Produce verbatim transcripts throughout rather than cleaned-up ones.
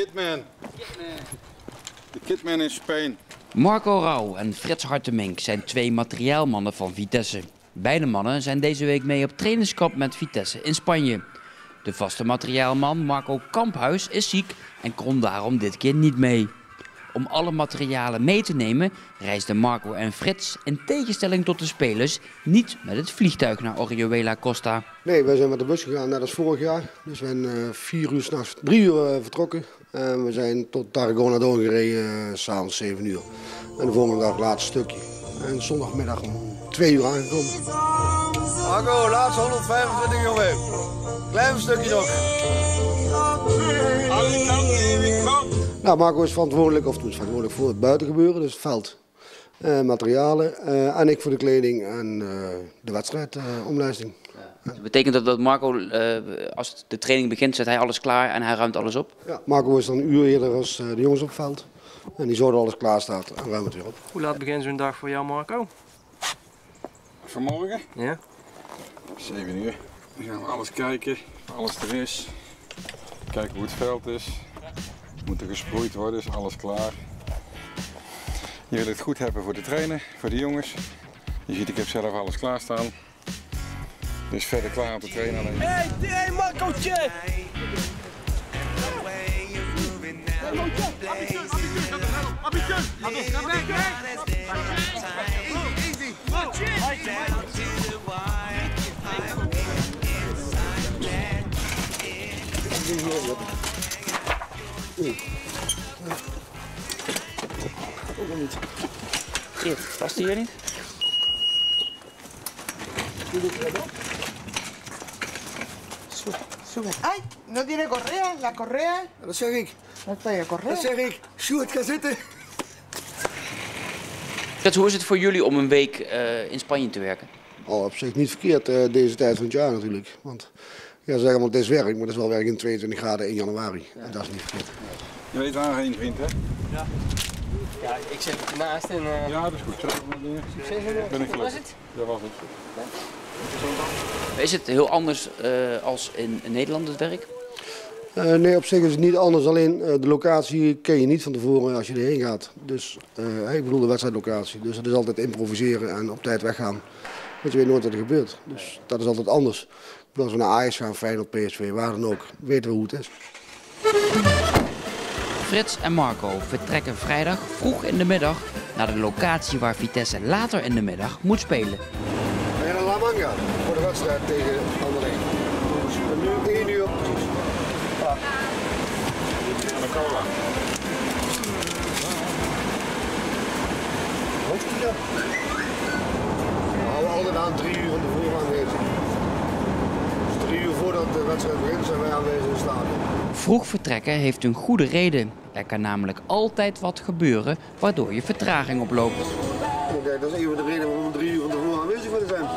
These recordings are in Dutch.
Kitman. De Kitman in Spain. Marco Rauw en Frits Hartemink zijn twee materiaalmannen van Vitesse. Beide mannen zijn deze week mee op trainingskamp met Vitesse in Spanje. De vaste materiaalman Marco Kamphuis is ziek en kon daarom dit keer niet mee. Om alle materialen mee te nemen reisden Marco en Frits in tegenstelling tot de spelers niet met het vliegtuig naar Orihuela Costa. Nee, wij zijn met de bus gegaan, net als vorig jaar. Dus we zijn uh, vier uur s'nachts, drie uur uh, vertrokken. En we zijn tot Tarragona doorgereden, uh, s'avonds zeven uur. En de volgende dag laatste stukje. En zondagmiddag om twee uur aangekomen. Marco, laatste honderdvijfentwintig jongen. Klein stukje nog. Nou, Marco is verantwoordelijk, of is verantwoordelijk voor het buitengebeuren, dus het veld. Uh, materialen uh, en ik voor de kleding en uh, de wedstrijdomlijsting. Uh, ja. Dat betekent dat, dat Marco, uh, als de training begint, zet hij alles klaar en hij ruimt alles op? Ja, Marco is dan een uur eerder als uh, de jongens op het veld. En die zorgt dat alles klaar staat en ruimt het weer op. Hoe laat begint zo'n dag voor jou, Marco? Vanmorgen? Ja. zeven uur. Dan gaan we alles kijken, alles er is. Kijken hoe het veld is. Moet er gesproeid worden, is alles klaar. Je wil het goed hebben voor de trainer, voor de jongens. Je ziet, ik heb zelf alles klaarstaan. Dus verder klaar om te trainen. Hé, hey, hey, Marcootje! Hey, Geert, past die hier niet? Sube. ¡Ay! ¿No tiene correa? ¿La correa? Dat zeg ik. No trae correa. Dat zeg ik. Sjoerd, ga zitten. Frits, hoe is het voor jullie om een week uh, in Spanje te werken? Oh, op zich niet verkeerd uh, deze tijd van het jaar natuurlijk. Want ja, ze zeggen, want het is werk, maar het is wel werk in tweeëntwintig graden in januari. Ja. En dat is niet verkeerd. Je weet waarheen, vriend, hè? Ja. Ja, ik zit ernaast en... Uh... Ja, dat is goed. Succes, ben ik was het? Dat was het. Ja. Is het heel anders uh, als in, in Nederland het werk? Uh, nee, op zich is het niet anders. Alleen uh, de locatie ken je niet van tevoren als je erheen gaat. Dus uh, ik bedoel de wedstrijdlocatie. Dus het is altijd improviseren en op tijd weggaan. Want je weet nooit wat er gebeurt. Dus dat is altijd anders. Als we naar Ajax gaan, Feyenoord, P S V, waar dan ook, weten we hoe het is. Frits en Marco vertrekken vrijdag vroeg in de middag naar de locatie waar Vitesse later in de middag moet spelen. We gaan naar La Manga voor de wedstrijd tegen Anderlecht. Nu één uur precies. Ja. En een cola. Ja. We houden altijd aan drie uur van tevoren aanwezig. Dus drie uur voordat de wedstrijd begint zijn wij aanwezig in het stadion. Vroeg vertrekken heeft een goede reden. Er kan namelijk altijd wat gebeuren waardoor je vertraging oploopt. Kijk, dat is een van de redenen waarom we drie uur van tevoren aanwezig willen zijn.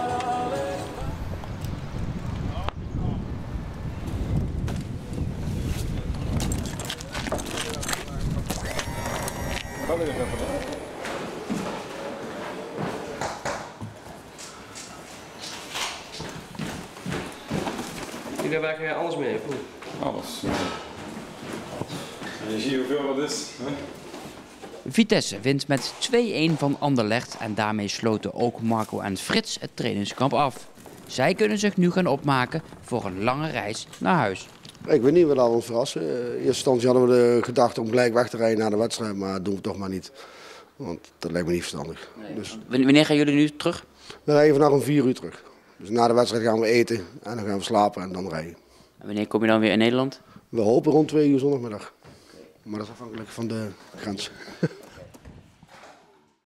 Jullie werken alles mee, of niet? Alles. En je ziet hoeveel dat is. Hè? Vitesse wint met twee-een van Anderlecht en daarmee sloten ook Marco en Frits het trainingskamp af. Zij kunnen zich nu gaan opmaken voor een lange reis naar huis. Ik weet niet wat dat ons verrassen. In eerste instantie hadden we de gedachte om gelijk weg te rijden naar de wedstrijd, maar dat doen we toch maar niet. Want dat lijkt me niet verstandig. Nee. Dus Wanneer gaan jullie nu terug? we rijden vandaag om vier uur terug. Dus na de wedstrijd gaan we eten en dan gaan we slapen en dan rijden. En wanneer kom je dan weer in Nederland? We hopen rond twee uur zondagmiddag. Maar dat is afhankelijk van de grens.